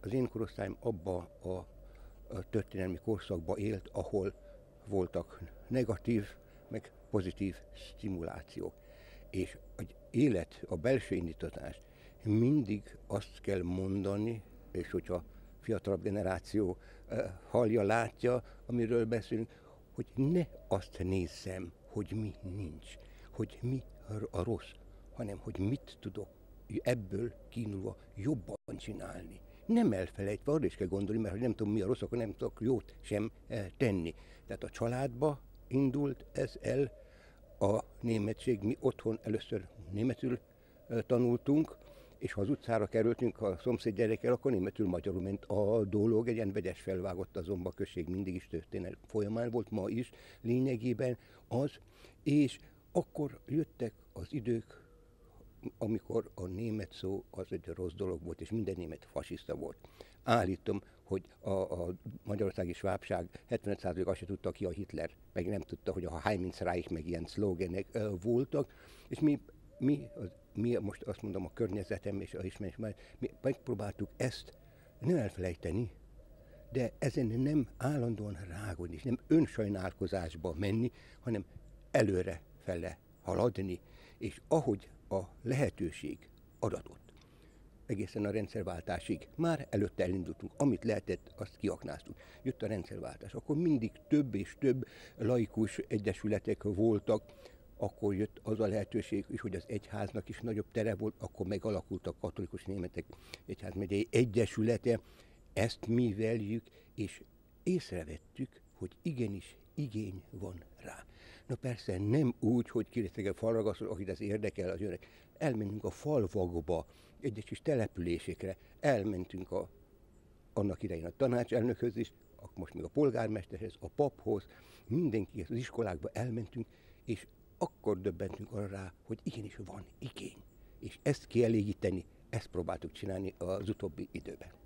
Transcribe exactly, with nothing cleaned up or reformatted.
az én korosztályom abba a, a történelmi korszakba élt, ahol voltak negatív, meg pozitív stimulációk. És az élet, a belső indítatás mindig azt kell mondani, és hogyha fiatalabb generáció uh, hallja, látja, amiről beszélünk, hogy ne azt nézzem, hogy mi nincs, hogy mi a rossz, hanem hogy mit tudok ebből kiindulva jobban csinálni. Nem elfelejtve, arra is kell gondolni, mert ha nem tudom mi a rossz, akkor nem tudok jót sem tenni. Tehát a családba indult ez el, a németség, mi otthon először németül tanultunk, és ha az utcára kerültünk a szomszéd gyerekkel, akkor németül magyarul ment a dolog, egy ilyen vegyes felvágott a Zomba község mindig is történet folyamán volt, ma is lényegében az, és akkor jöttek az idők, amikor a német szó az egy rossz dolog volt, és minden német fasiszta volt. Állítom, hogy a, a magyarországi svábság hetvenöt százalék azt se tudta, ki a Hitler, meg nem tudta, hogy a Heimensreich, meg ilyen szlogenek uh, voltak, és mi, mi, az, mi most azt mondom, a környezetem és a ismerés, mi megpróbáltuk ezt nem elfelejteni, de ezen nem állandóan rágódni, és nem önsajnálkozásba menni, hanem előre fele haladni, és ahogy a lehetőség adatott, egészen a rendszerváltásig. Már előtte elindultunk, amit lehetett, azt kiaknáztuk. Jött a rendszerváltás, akkor mindig több és több laikus egyesületek voltak, akkor jött az a lehetőség is, hogy az egyháznak is nagyobb tere volt, akkor megalakult a katolikus németek egyházmegyei egyesülete. Ezt mi veljük, és észrevettük, hogy igenis igény van rá. Na persze nem úgy, hogy kirészegen falragasztod, akit ez érdekel, az jönnek. Elmentünk a falvakba, egyes kis településekre, elmentünk a, annak idején a tanácselnökhöz is, most még a polgármesterhez, a paphoz, mindenkihez, az iskolákba elmentünk, és akkor döbbentünk arra rá, hogy igenis van igény. És ezt kielégíteni, ezt próbáltuk csinálni az utóbbi időben.